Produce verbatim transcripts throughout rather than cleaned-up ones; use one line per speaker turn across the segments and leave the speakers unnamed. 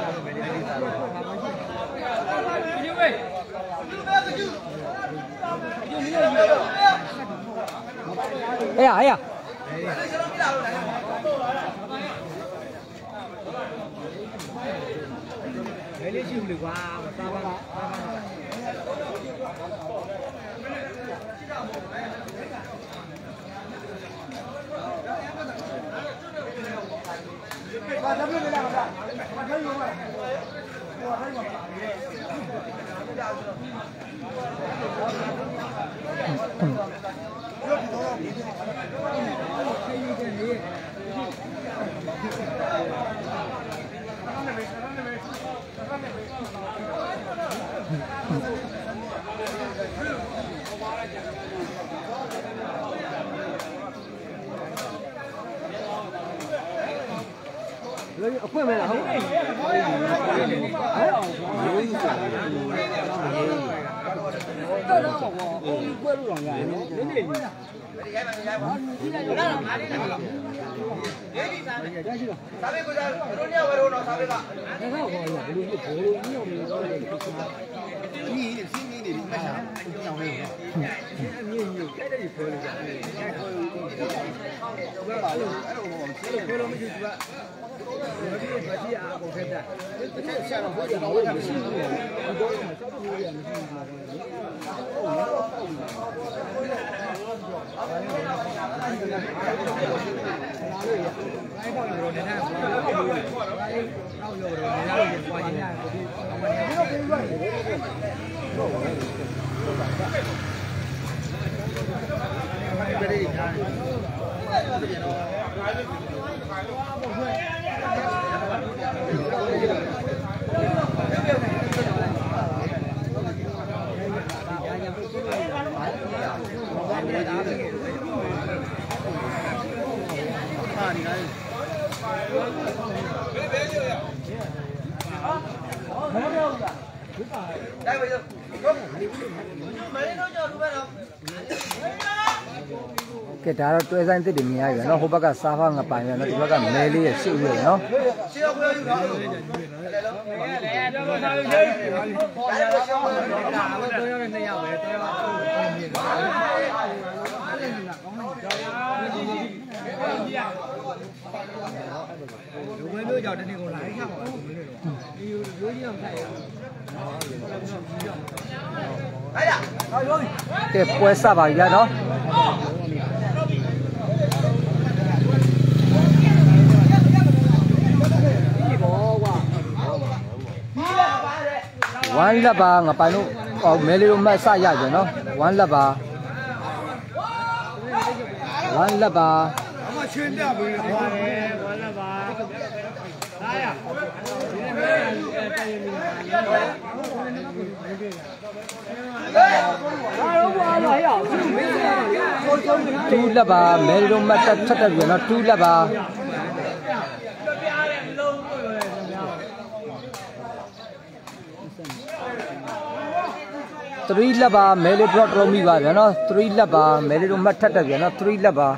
哎呀哎呀！没力气不管，我打吧。把咱们这两个的，把这用了，我还用。会没了，会没了。cái đó tôi dành tới điểm này rồi nó hôm bữa cả sa phang ngập bài nó tụi nó mê ly siêu rồi nó cái quay sa bài ra đó one là ba ngập bài nó ở mấy lúc mà sa ra rồi nó one là ba one là ba two là ba mấy lúc mà chắc chắc rồi nó two là ba three là ba mấy lúc brought romi ba rồi nó three là ba mấy lúc mà chắc rồi nó three là ba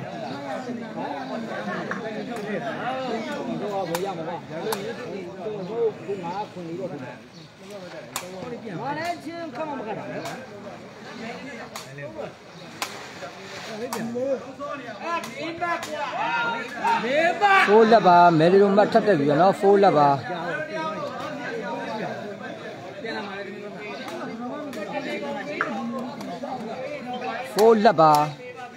four là ba mấy lúc mà chắc rồi nó four là ba four là ba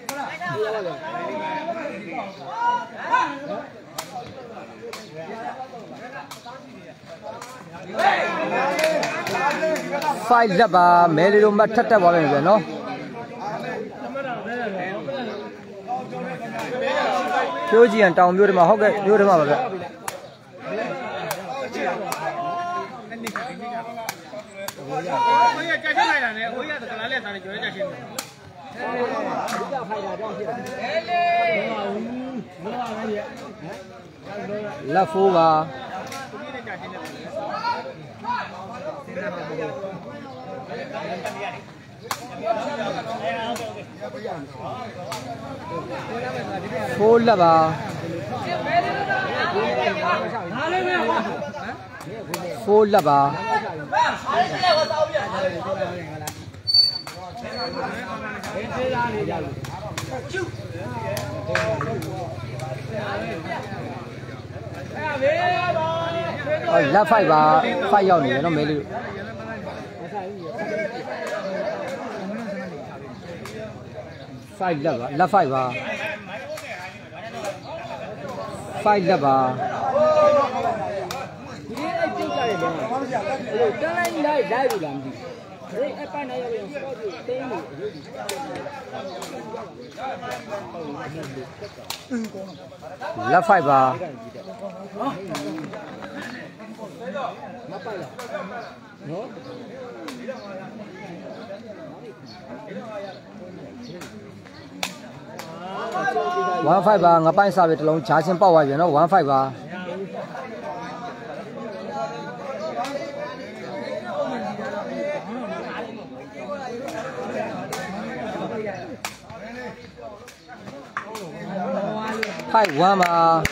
five là ba mấy lúc mà chắc rồi rồi nó thiếu gì anh trong đưa mà hốc cái đưa mà vậy là phu và phu là ba four လက်ပါလက် five ပါ five ရောက်နေတယ်နော်မဲလေးတို့five လက်ပါလက် five ပါfive လက်ပါဒီအဲ့ပြုတ်ကြတယ်ဗျာအဲ့တန်းလိုက်လိုက်လိုက်လို့လာမသိအဲ့အပိုင်းနိုင်ရရင်စပေါ့ကိုတင်းလို့အရေးကြီးလက် five ပါမပိုက်လားနော်one five ပါငါပိုင်းစားပဲတစ်လုံးချာချင်းပေါက်သွားပြန်နော်one fiveပါfive one ပါ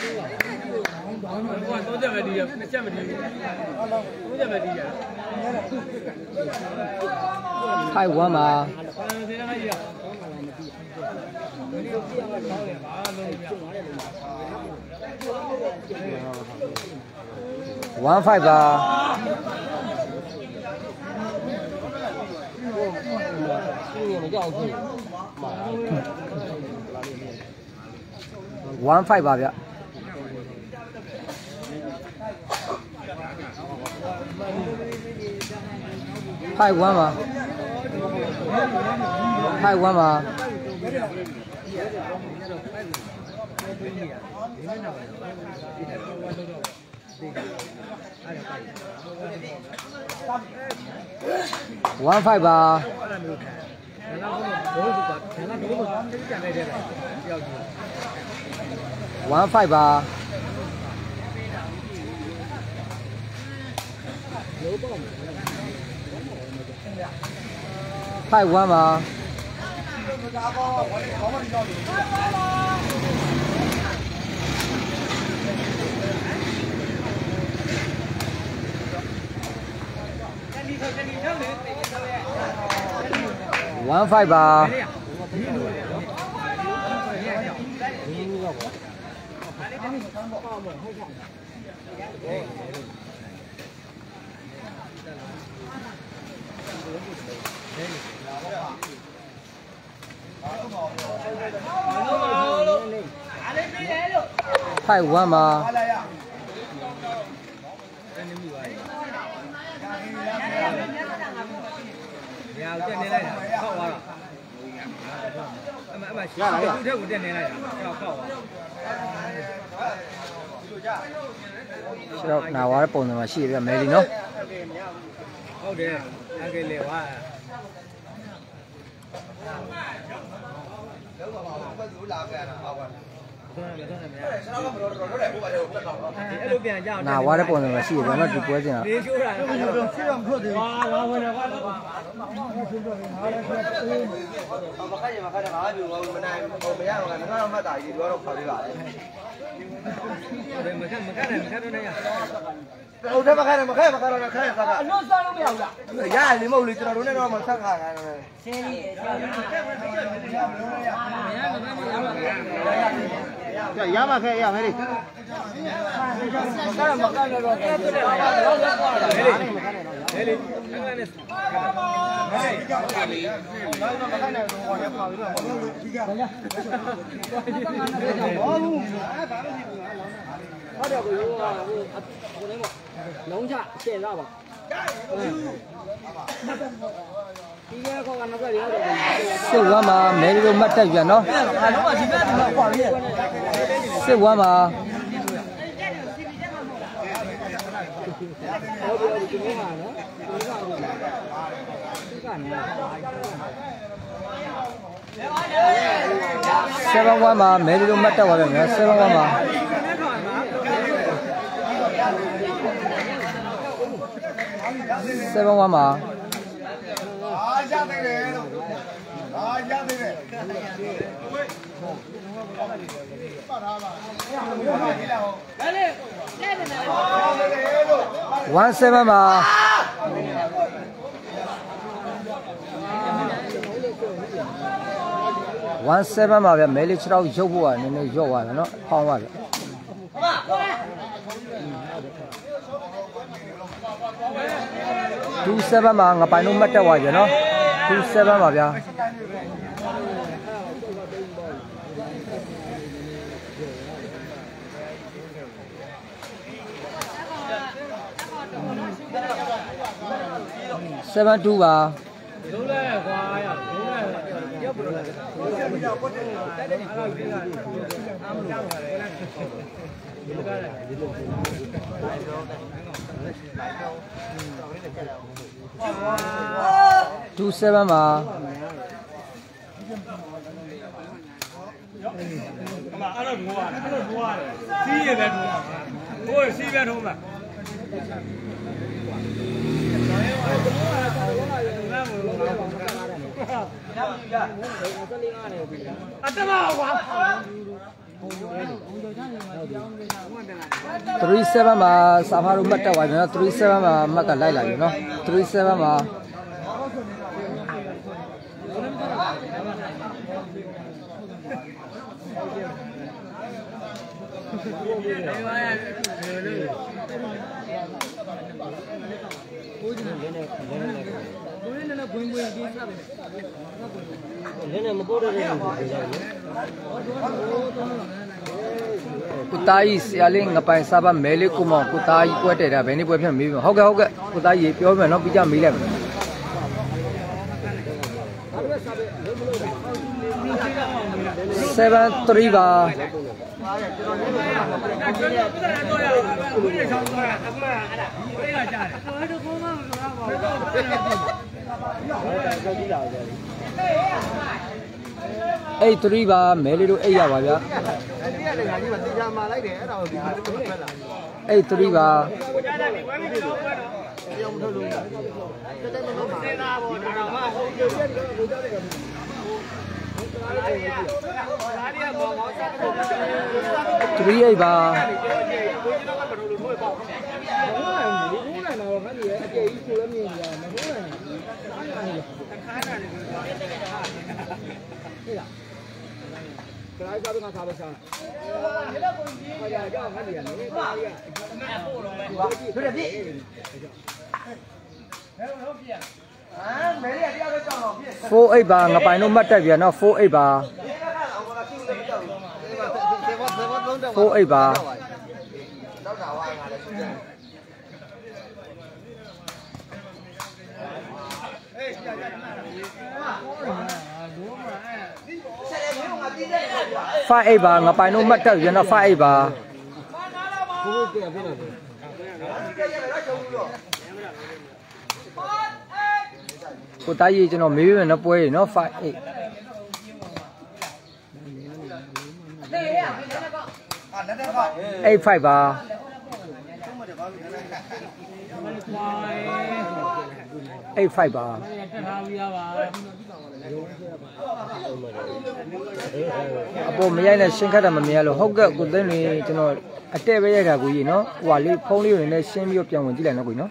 သုံးချက်ပဲဒီရနှစ်ချက်မဒီဘူးသုံးချက်ပဲဒီရfive one ပါone five ပါone five ပါဗျfive one ပါfive one ပါone five ပါone five ပါfive one ပါone five ပါfive one ပါရအောင်တက်နေလိုက်တာခောက်သွားတော့အမအမရှိဘူးသူ့ထက်ကိုတက်နေလိုက်တာခောက်ခောက်သွားတော့နာဝါရပုံစံမှာရှိရပြမဲလီနော်ဟုတ်တယ်အကယ်လေဝါနာဝါရပုံစံမှာရှိရပြနော်ဒီပွဲစဉ်ကလေးချိုးတာဆေးရမထွက်သေးဘူးဝါဝါဝင်တယ်ကွာမခိုင်ရမခိုင်တာငါပြောဘူးမနိုင်ဘူးမရတော့ငါတော့မှတ်တာကြီးဒီတော့ခေါ်ပေးပါလေမခိုင်မခိုင်နဲ့မခိုင်တော့နေရဟုတ်တယ်မခိုင်နဲ့မခိုင်မခိုင်တော့ခိုင်စားတာအလွတ်စားလို့မရဘူးလားရရလေမဟုတ်လေကျွန်တော်တို့နဲ့တော့မဆက်ခါခိုင်းတယ်ဆင်းကြီးရမခဲရမယ်လေဆက်မကောက်တော့အဲ့ဒါတော့တော့တော့လေလေလေအဲ့ဒါနဲ့ဟဲ့ကြောက်လေတော့မခိုင်းနိုင်တော့ဟောရပါပြီတော့ဒီကဘာလဲဟောဘူးအဲ့ဒါတော့ဒီဘူးဟုတ်တယ်ကိုဟိုဟိုလည်းပေါ့လုံးချရှင်းတော့ပါဒီကကောကတော့ကြရတော့စစ်ဝမ်းမှာမဲရီတို့မှတ်တက်ပြန်နော်အားလုံးကဒီဘက်မှာကွာပြီစစ်ဝမ်းမှာဟုတ်ပြီဒီနေ့မှာနော်ဒီကဒီကနေseven oneမှာမဲရီတို့မှတ်တက်သွားပြန်နော် seven oneမှာseven oneမှာအာရသေးတယ်လို့အာရသေးတယ်ပတ်ထားပါလေလေလေနေနေလို့
one seven ပါone seven ပါဗျာမဲလေးခြေထောက်ရုပ်ဖို့ကနည်းနည်းရော့သွားတယ်နော်ဖောင်းသွားတယ်two seven မှာငပိုင်လို့မှတ်တက်သွားကြနော်two seven ပါဗျာseven two ပါလုံးလဲခွာရလုံးလဲရောက်ပြီးတော့တက်တယ်အားကြီးလာအားမကြောက်ပါနဲ့ဒီကလည်းဒီလိုလိုက်တော့လိုက်တော့two seven ပါအမအဲ့တော့ငိုးရတယ်အဲ့တော့ငိုးရတယ်စီးရပဲထိုးဟိုစီးပဲထိုးမှာthree seven မှာစာဖာတို့မှတ်တက်သွားပြီနော်three sevenမှာမှတ်ကလိုက်လာပြီနော်three sevenမှာကုသားကြီးဆရာလေးငပိုင်စားပါမဲလေးကိုမောင်ကုသားကြီးပွဲတယ်တာဘယ်နေ့ပွဲဖြစ်မေးပြီဟုတ်ကဲ့ဟုတ်ကဲ့ကုသားကြီးပြောမယ်နော်ပြီးကြမေးလိုက်မယ်seven three ပါeight three ပါမဲလေးတို့eightရပါဗျာeight three ပါthree eight ပါကလာစားတော့ငါစားပါစား။ဟာရကြောက်ငါနေရနေ။ပါရ။နာပို့တော့မယ်။ဟုတ်တယ်ပြီ။ဘယ်လိုပြ။ဟမ်မဲရတရားပဲကြောက်တော့ပြ။ four eight ပါငါပိုင်တော့မှတ်တက်ပြန်နော်four eightပါ။ four eight ပါ။တော့တာဝါငါလည်းဆုတယ်။ five eight ပါငါပိုင်တော့မှတ်တက်ပြန်တော့five eightပါကိုသားကြီးကျွန်တော်မေးပြမယ်နော်ပွဲရနော်five eight eight five ပါeight five ပါအပေါ်မရိုက်နဲ့ရှင်းခတ်တာမမြင်ရလို့ဟုတ်ကဲ့ကိုသိန်းလေးကျွန်တော်အတက်ပဲရိုက်တာကိုကြီးနော်ဟိုဟာလေးဖုန်းလေးကိုလည်းရှင်းပြီးတော့ပြန်ဝင်ကြည့်လိုက်နော်ကိုကြီးနော်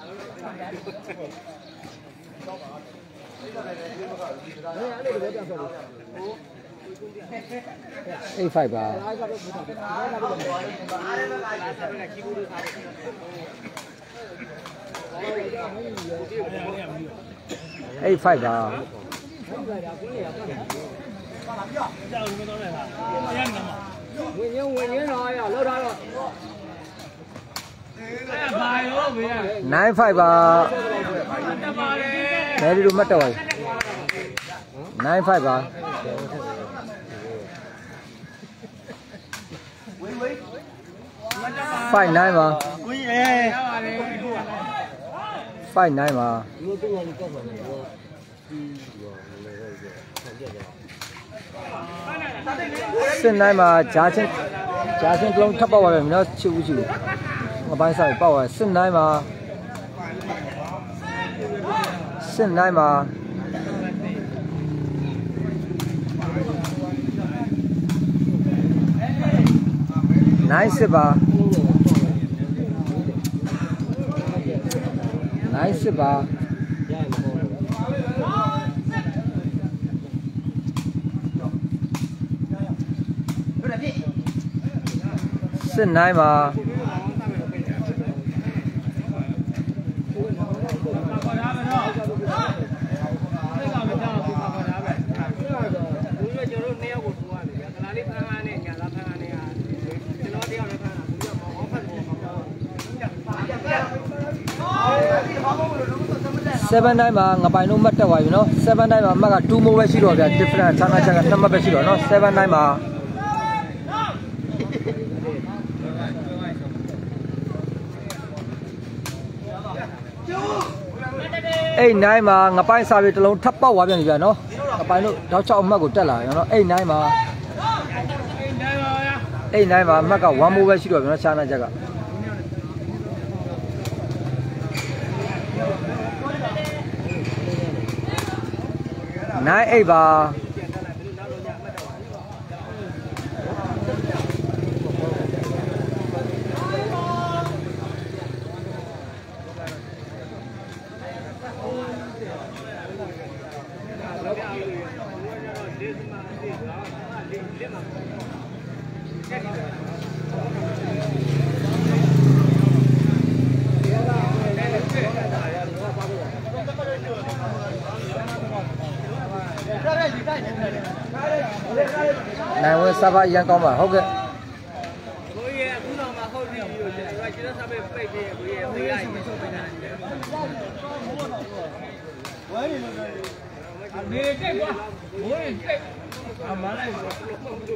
eight five ပါeight five ပါဝင်ရဝင်ရတော့ရလောက်ထားတော့nine five ပါမဲဒီလိုမှတ်တော့nine five ပါfive nine ပါကိုကြီးအဲfive nine ပါsix nine မှာဂျာချင်းဂျာချင်းကလုံးထပ်ပေါက်ပါပဲမင်းချူချူငပိုင်းစားပေါက်ပါsix nineမှာsix nineမှာnine six ပါ
နိုင်စစ်ပါစစ်နိုင်ပါseven nineမှာငပိုင်တို့မှတ်တက်သွားပြီနော်seven nineမှာအမှတ်ကtwoမိုးပဲရှိတော့ဗျာ different ဌာနချက်ကနှစ်မှတ်ပဲရှိတော့နော် seven nineမှာeight nineမှာငပိုင်စာပြေတစ်လုံးထပ်ပေါက်သွားပြန်ပြီဗျာနော်ငပိုင်တို့တောက်ချောက်အမှတ်ကိုတက်လာရောနော်eight nineမှာeight nineမှာအမှတ်ကoneမိုးပဲရှိတော့ဗျာနော်ဌာနချက်ကnine eightပါနိုင်ဝဲစာပါရန်ကောင်းပါဟုတ်ကဲ့ကိုကြီးအခုတော့မှဟုတ်ပြီလို့ကျွန်တော်ကျတော့စာပဲပိတ်သေးကိုကြီးပေးရရင်ချုပ်ပေးတာဝဲနေလို့နေတိတ်ကွာဘိုးရင်တိတ်အမလိုက်နေတိတ်မို့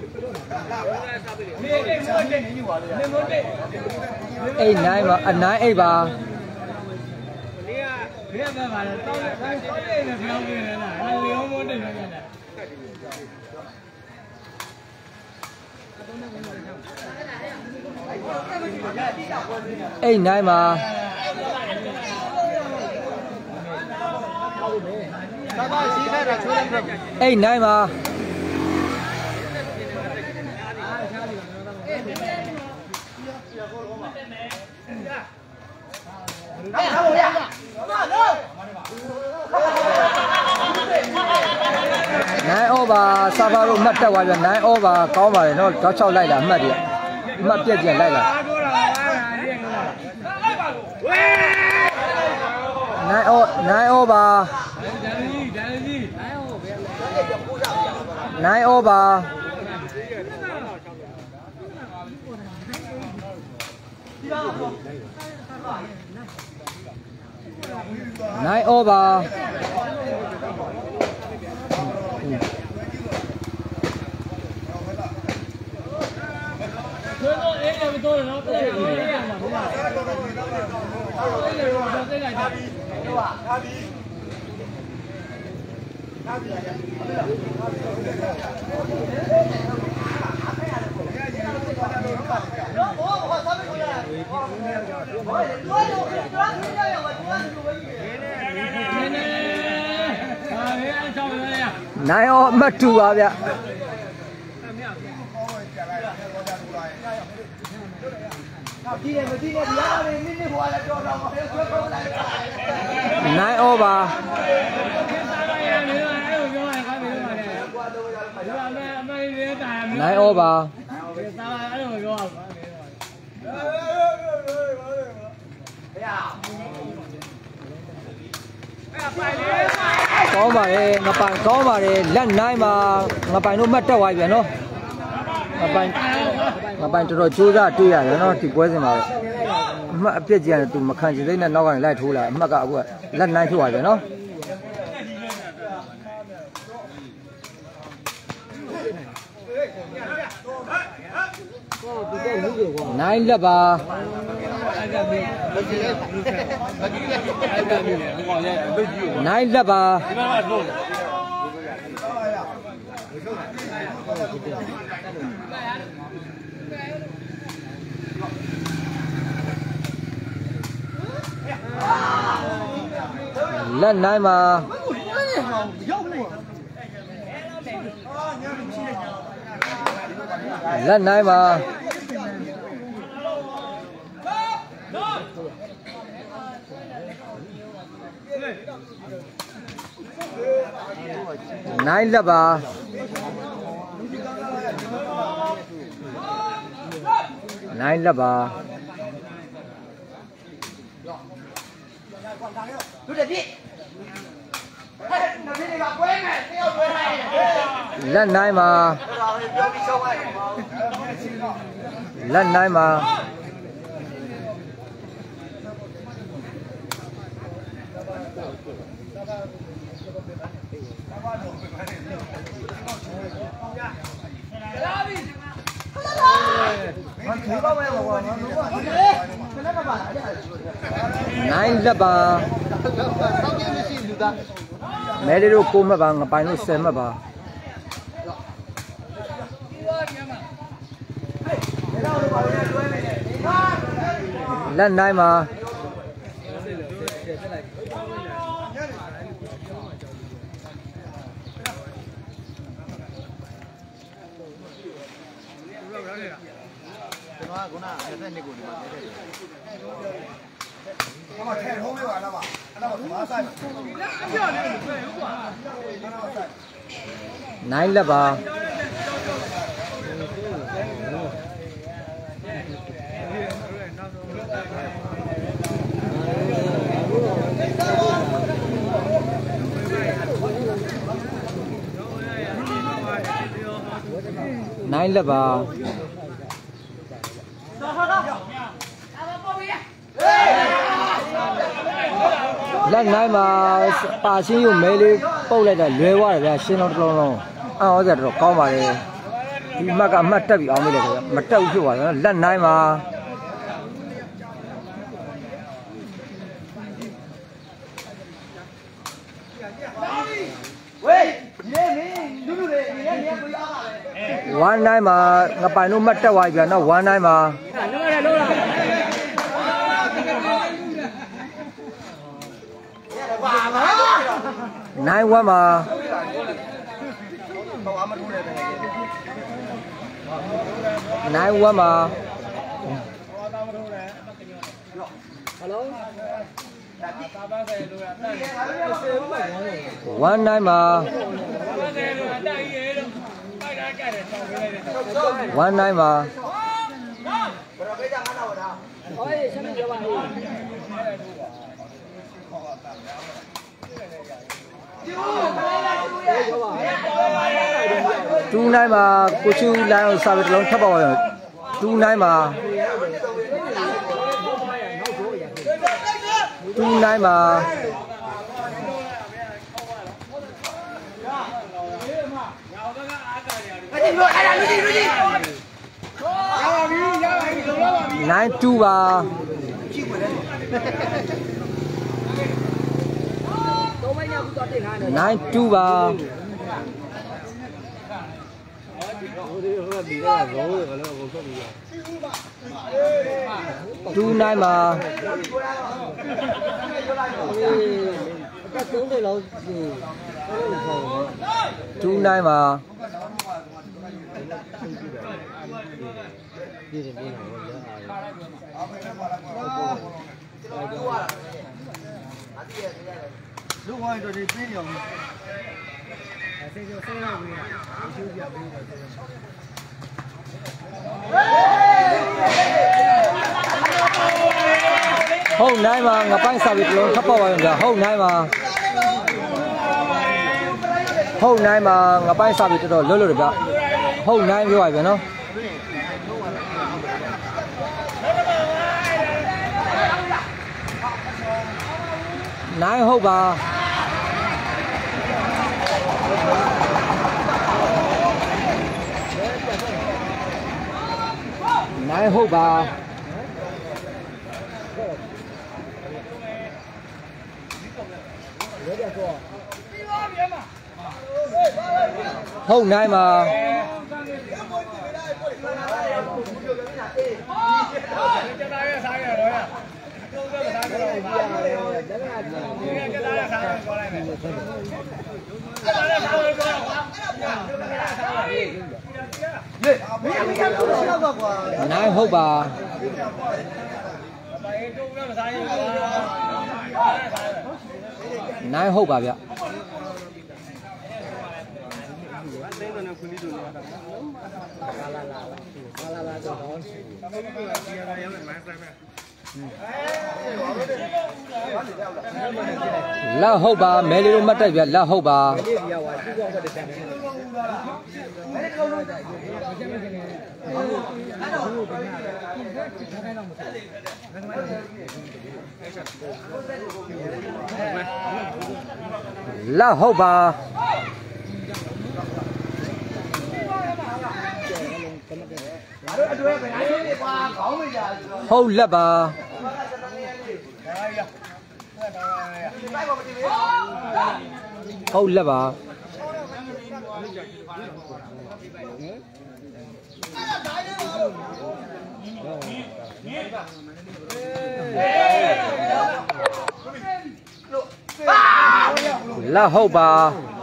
တိတ်နေပါလေနေမို့တိတ်eight nineပါအnine eightပါနေကနေကပါလေတောင်းတောင်းနေနေပြောင်းနေလားအဲ့လေအောင်မို့တိတ်နေတယ်eight nineမှာeight nineမှာnine over စာပါတို့မှတ်တက်သွားပြန်nine over ကောင်းပါလေနော်တော့sixလိုက်တာအမှတ်တွေအမှတ်ပြက်ပြန်လိုက်လာnine over nine over nine over nine over nine over မှတ်တူပါဗျnine over nine overကောင်းပါလေငပိုင်ကောင်းပါလေလက်နိုင်မှာငပိုင်တို့မှတ်တက်သွားပြီနော်ငပိုင်ငပိုင်တော်တော်ကြိုးစားတွေ့ရတယ်နော်ဒီပွဲစဉ်မှာအမှတ်အပြစ်ကြီးရတယ်သူမခံချင်စိတ်နဲ့နောက်ကနေလိုက်ထိုးလာအမှတ်ကအခုကလက်နိုင်ဖြစ်သွားပြီနော်nineလက်ပါnineလက်ပါလက်နိုင်မှာလက်နိုင်မှာ nine là bà nine là bà lần này mà lần này mà nine là bà mẹ đi đâu cô mà bà ngập bài nó xem mà bà lần này mà nine là bà nine là bà lần này mà bà xin dùng mấy đi bao lại là lưới quá rồi xin nó lâu lâu à ở đây rồi có mà đi mà cả mắt trâu bị ốm đi rồi mắt trâu chưa vào lần này mà one này mà ngập bài nó mắt trâu vậy nó one này mà nine quá mà nine quá mà one nine mà one nine mà two nine mà cô chú lại sao biết lớn thấp rồi two nine mà two nine mà nine two bà nine two bà two nine mà two nine mà
lúc ngoài rồi thì biết nhiều
hôm nay mà ngập anh sao bị lớn thấp bao giờ hôm nay mà hôm nay mà ngập anh sao bị rồi lớn rồi đó hôm nay như vậy vậy nó nãy hôm bà nãy hôm bà hôm nay mà nãy hôm bà nine ဟုတ်ပါဗျ လက်ဟုတ်ပါမဲလေးတို့မှတ်တိုက်ဗျလက်ဟုတ်ပါလက်ဟုတ်ပါဟုတ်လက်ပါဟုတ်လက်ပါလက်ဟုတ်ပါ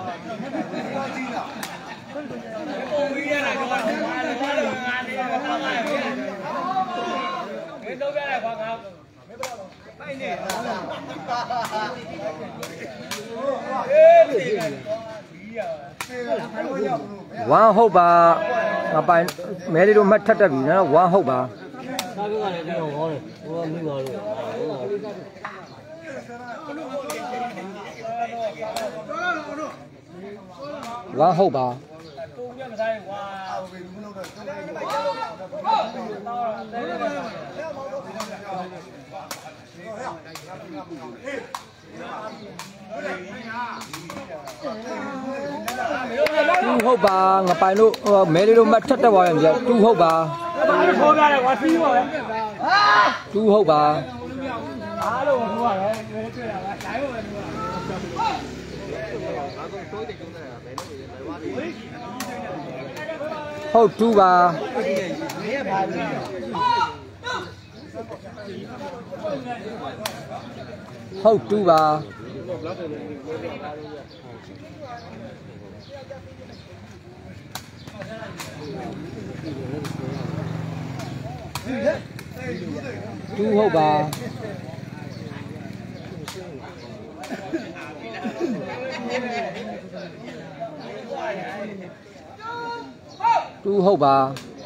ဝမ်းဟုတ်ပါငါပိုင်မဲလေးတို့မှတ်ထက်တက်ပြီနော်ဝမ်းဟုတ်ပါစားကလည်းပြောင်းဟောတယ်ဟိုမိပါလို့ဝမ်းဟုတ်ပါတူဟုတ်ပါငါပိုင်လို့မဲလေးတို့မှတ်ထက်တက်သွားရင်ပြတူဟုတ်ပါခေါ်ပြတယ်ကွာစီးပါပဲတူဟုတ်ပါအားလုံးဟိုပါပဲတွေ့တာပါတိုင်းပါပဲဟုတ်တူပါဟုတ်တူပါတူဟုတ်ပါတူဟုတ်ပါ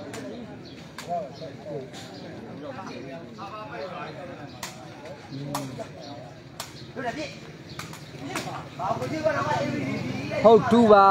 ဟုတ်တူပါ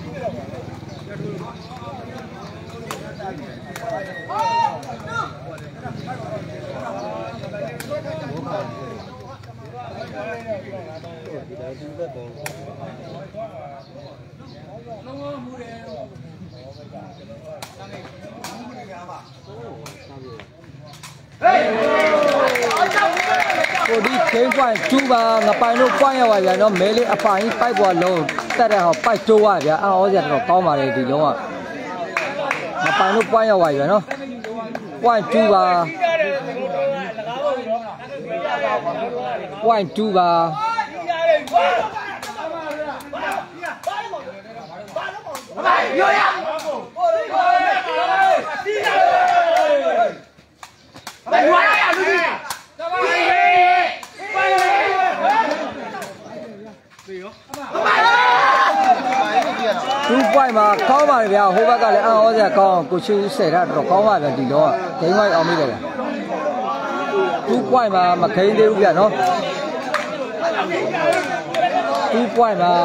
ကိုဒီချိန်ပွိုင်းtwoပါငပိုင်လို့ပွိုင်းရပါဗျာနော်မဲလေးအပိုင်ပိုက်ပေါ်လုံးတက်တဲ့ဟောပိုက်တိုးပါဗျာအော်စရာတော့ကောင်းပါလေဒီလုံးကငပိုင်လို့ပွိုင်းရပါဗျာနော်ပွိုင်းtwoပါပွိုင်းtwoပါရိုးရဘယ်လိုရလူကြီးtwo point မှာကောင်းပါလေဗျာဟိုဘက်ကလည်းအံ့ဩစရာကောင်းကိုချူဆယ်တာတော့ကောင်းပါဗျာဒီတော့ဂိမ်းဝိုင်းအောင်မိတယ်ဗျာtwo point မှာမခိန်သေးဘူးဗျာနော်two point မှာ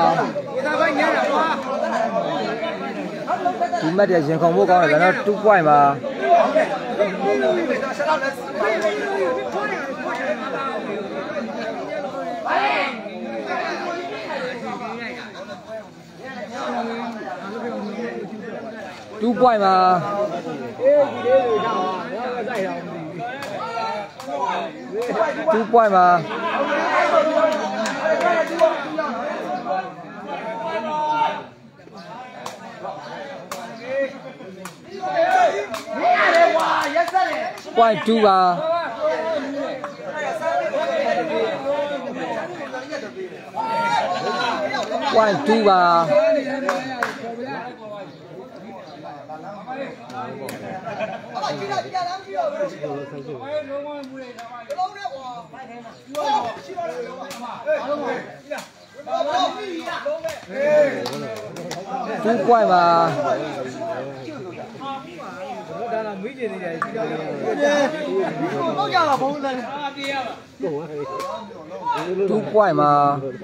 ဒီမတ်ရဲ့ရင်ခုန်ဖို့ကောင်းတယ်ဗျာနော်two point မှာtwo point မှာtwo point မှာpoint two ပါpoint two ပါ two point ပါ
ဒါလာမေးကြည့်နေတယ်ကြီးတော့
တော့ကြတာဘုံလည်း
two point ပါ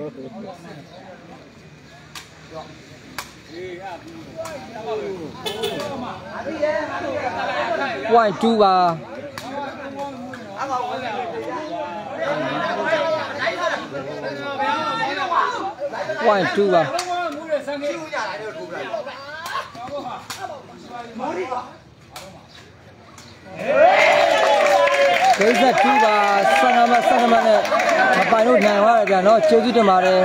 point two ပါ point two ပါဒိတ်ဆက်twoပါဆန်နမဆန်နမနဲ့မပိုင်လို့နိုင်သွားတယ်ဗျာနော်ကျေးဇူးတင်ပါတယ်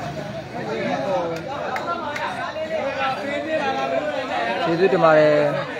ကျေးဇူးတင်ပါတယ်